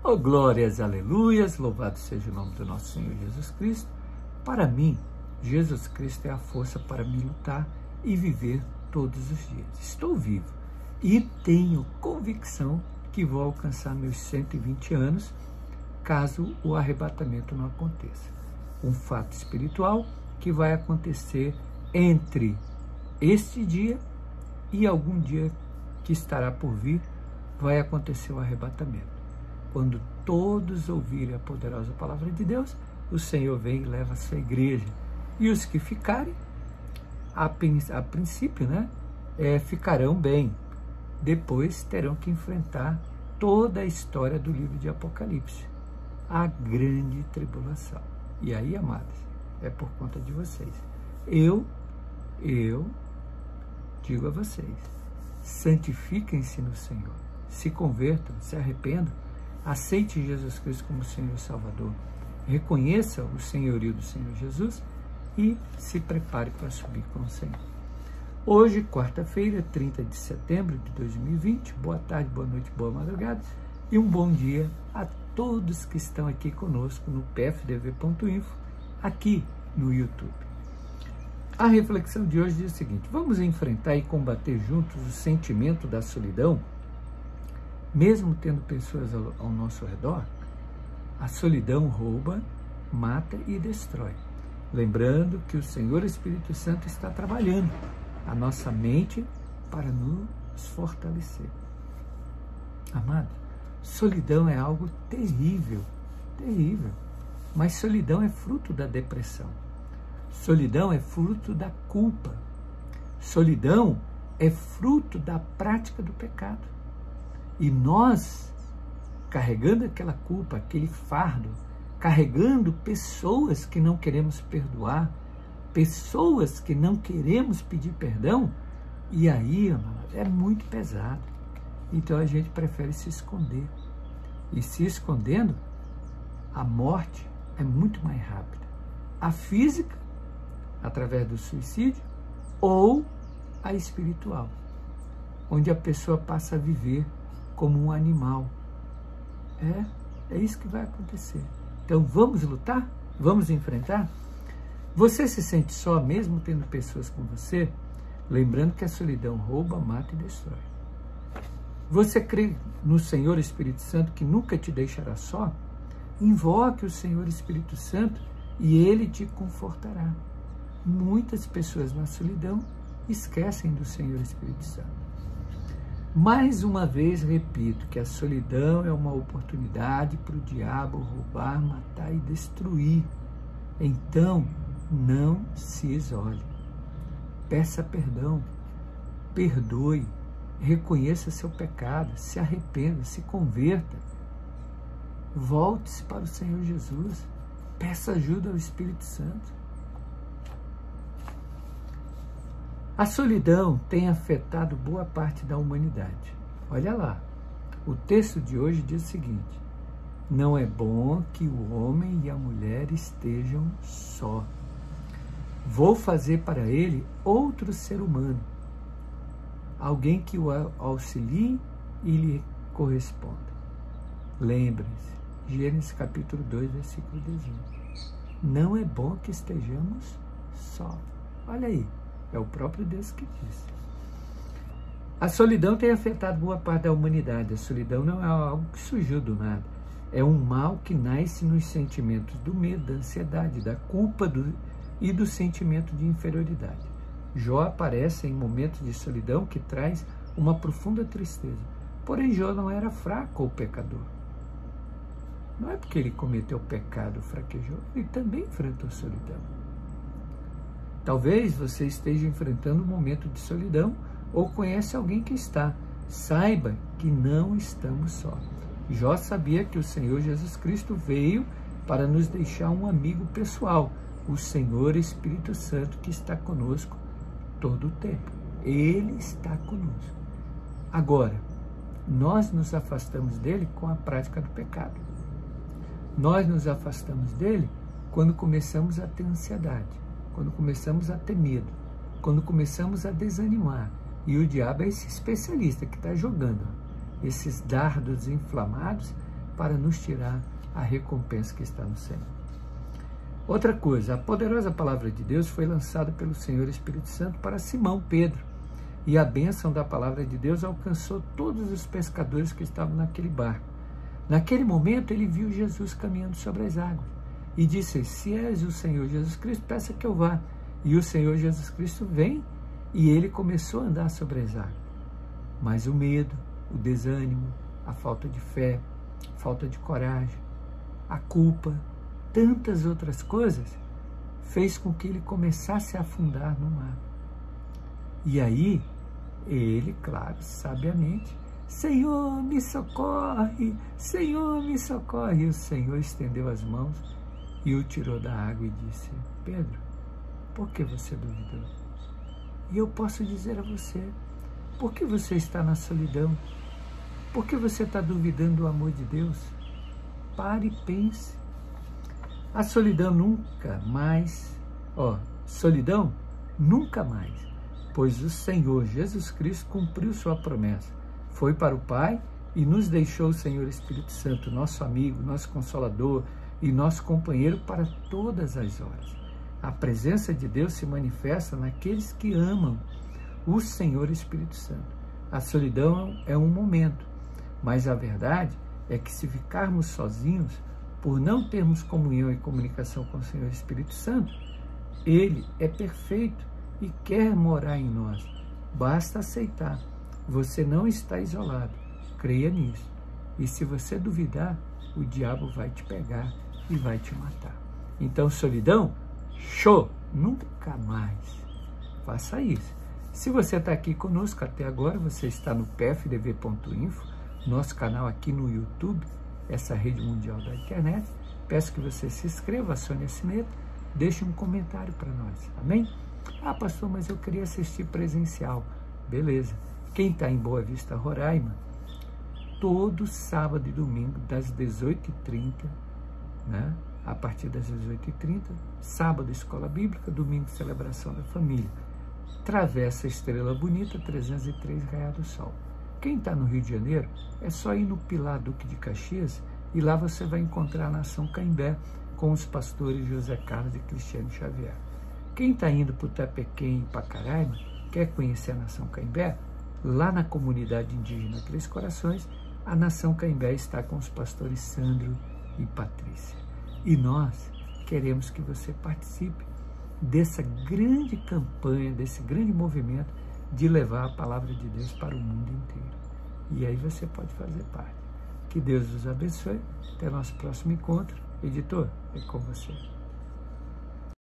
Oh, glórias, aleluias, louvado seja o nome do nosso Senhor Jesus Cristo. Para mim, Jesus Cristo é a força para me lutar e viver todos os dias. Estou vivo e tenho convicção que vou alcançar meus 120 anos, caso o arrebatamento não aconteça. Um fato espiritual que vai acontecer entre este dia e algum dia que estará por vir, vai acontecer o arrebatamento. Quando todos ouvirem a poderosa palavra de Deus, o Senhor vem e leva a sua igreja. E os que ficarem, a princípio, ficarão bem. Depois terão que enfrentar toda a história do livro de Apocalipse, a grande tribulação. E aí, amados, é por conta de vocês. Eu digo a vocês, santifiquem-se no Senhor, se convertam, se arrependam, aceite Jesus Cristo como Senhor e Salvador, reconheça o senhorio do Senhor Jesus e se prepare para subir com o Senhor. Hoje, quarta-feira, 30 de setembro de 2020, boa tarde, boa noite, boa madrugada e um bom dia a todos que estão aqui conosco no pfdv.info, aqui no YouTube. A reflexão de hoje diz o seguinte: vamos enfrentar e combater juntos o sentimento da solidão, mesmo tendo pessoas ao nosso redor? A solidão rouba, mata e destrói. Lembrando que o Senhor Espírito Santo está trabalhando a nossa mente para nos fortalecer. Amado, solidão é algo terrível, terrível. Mas solidão é fruto da depressão. Solidão é fruto da culpa. Solidão é fruto da prática do pecado. E nós, carregando aquela culpa, aquele fardo, carregando pessoas que não queremos perdoar, pessoas que não queremos pedir perdão, e aí, amado, é muito pesado. Então a gente prefere se esconder. E se escondendo, a morte é muito mais rápida. A física, através do suicídio, ou a espiritual, onde a pessoa passa a viver como um animal. É isso que vai acontecer. Então vamos lutar? Vamos enfrentar? Você se sente só mesmo tendo pessoas com você? Lembrando que a solidão rouba, mata e destrói. Você crê no Senhor Espírito Santo que nunca te deixará só? Invoque o Senhor Espírito Santo e Ele te confortará. Muitas pessoas na solidão esquecem do Senhor Espírito Santo. Mais uma vez repito que a solidão é uma oportunidade para o diabo roubar, matar e destruir. Então, não se isole. Peça perdão, perdoe, reconheça seu pecado, se arrependa, se converta. Volte-se para o Senhor Jesus, peça ajuda ao Espírito Santo. A solidão tem afetado boa parte da humanidade. Olha lá, o texto de hoje diz o seguinte: não é bom que o homem e a mulher estejam só. Vou fazer para ele outro ser humano, alguém que o auxilie e lhe corresponda. Lembre-se, Gênesis capítulo 2, versículo 18. Não é bom que estejamos só. Olha aí, é o próprio Deus que diz. A solidão tem afetado boa parte da humanidade. A solidão não é algo que surgiu do nada. É um mal que nasce nos sentimentos do medo, da ansiedade, da culpa e do sentimento de inferioridade. Jó aparece em momentos de solidão que traz uma profunda tristeza. Porém, Jó não era fraco ou pecador. Não é porque ele cometeu pecado, fraquejou, ele também enfrentou solidão. Talvez você esteja enfrentando um momento de solidão ou conhece alguém que está. Saiba que não estamos só. Jó sabia que o Senhor Jesus Cristo veio para nos deixar um amigo pessoal, o Senhor Espírito Santo, que está conosco todo o tempo. Ele está conosco. Agora, nós nos afastamos dele com a prática do pecado. Nós nos afastamos dele quando começamos a ter ansiedade, quando começamos a ter medo, quando começamos a desanimar. E o diabo é esse especialista que está jogando esses dardos inflamados para nos tirar a recompensa que está no Senhor. Outra coisa, a poderosa palavra de Deus foi lançada pelo Senhor Espírito Santo para Simão Pedro, e a bênção da palavra de Deus alcançou todos os pescadores que estavam naquele barco. Naquele momento ele viu Jesus caminhando sobre as águas e disse: se és o Senhor Jesus Cristo, peça que eu vá. E o Senhor Jesus Cristo vem, e ele começou a andar sobre as águas. Mas o medo, o desânimo, a falta de fé, a falta de coragem, a culpa, tantas outras coisas, fez com que ele começasse a afundar no mar. E aí, ele, claro, sabiamente, Senhor, me socorre, Senhor, me socorre. E o Senhor estendeu as mãos e o tirou da água e disse: Pedro, por que você duvidou? E eu posso dizer a você, por que você está na solidão? Por que você está duvidando do amor de Deus? Pare e pense. A solidão nunca mais, solidão nunca mais, pois o Senhor Jesus Cristo cumpriu sua promessa. Foi para o Pai e nos deixou o Senhor Espírito Santo, nosso amigo, nosso consolador e nosso companheiro para todas as horas. A presença de Deus se manifesta naqueles que amam o Senhor Espírito Santo. A solidão é um momento, mas a verdade é que se ficarmos sozinhos, por não termos comunhão e comunicação com o Senhor Espírito Santo, Ele é perfeito e quer morar em nós. Basta aceitar. Você não está isolado. Creia nisso. E se você duvidar, o diabo vai te pegar e vai te matar. Então, solidão? Show! Nunca mais. Faça isso. Se você está aqui conosco até agora, você está no pfdv.info, nosso canal aqui no YouTube, essa rede mundial da internet. Peço que você se inscreva, acione a sineta, deixe um comentário para nós. Amém? Ah, pastor, mas eu queria assistir presencial. Beleza. Quem está em Boa Vista, Roraima, todo sábado e domingo, das 18h30, né? A partir das 18h30, sábado, escola bíblica, domingo, celebração da família. Travessa Estrela Bonita, 303 Raiar do Sol. Quem está no Rio de Janeiro, é só ir no Pilar Duque de Caxias e lá você vai encontrar a Nação Caimbé com os pastores José Carlos e Cristiano Xavier. Quem está indo para o Tapequém e Pacaraima, quer conhecer a Nação Caimbé, lá na comunidade indígena Três Corações, a Nação Caimbé está com os pastores Sandro e Patrícia. E nós queremos que você participe dessa grande campanha, desse grande movimento de levar a palavra de Deus para o mundo inteiro. E aí você pode fazer parte. Que Deus os abençoe. Até nosso próximo encontro. Editor, é com você.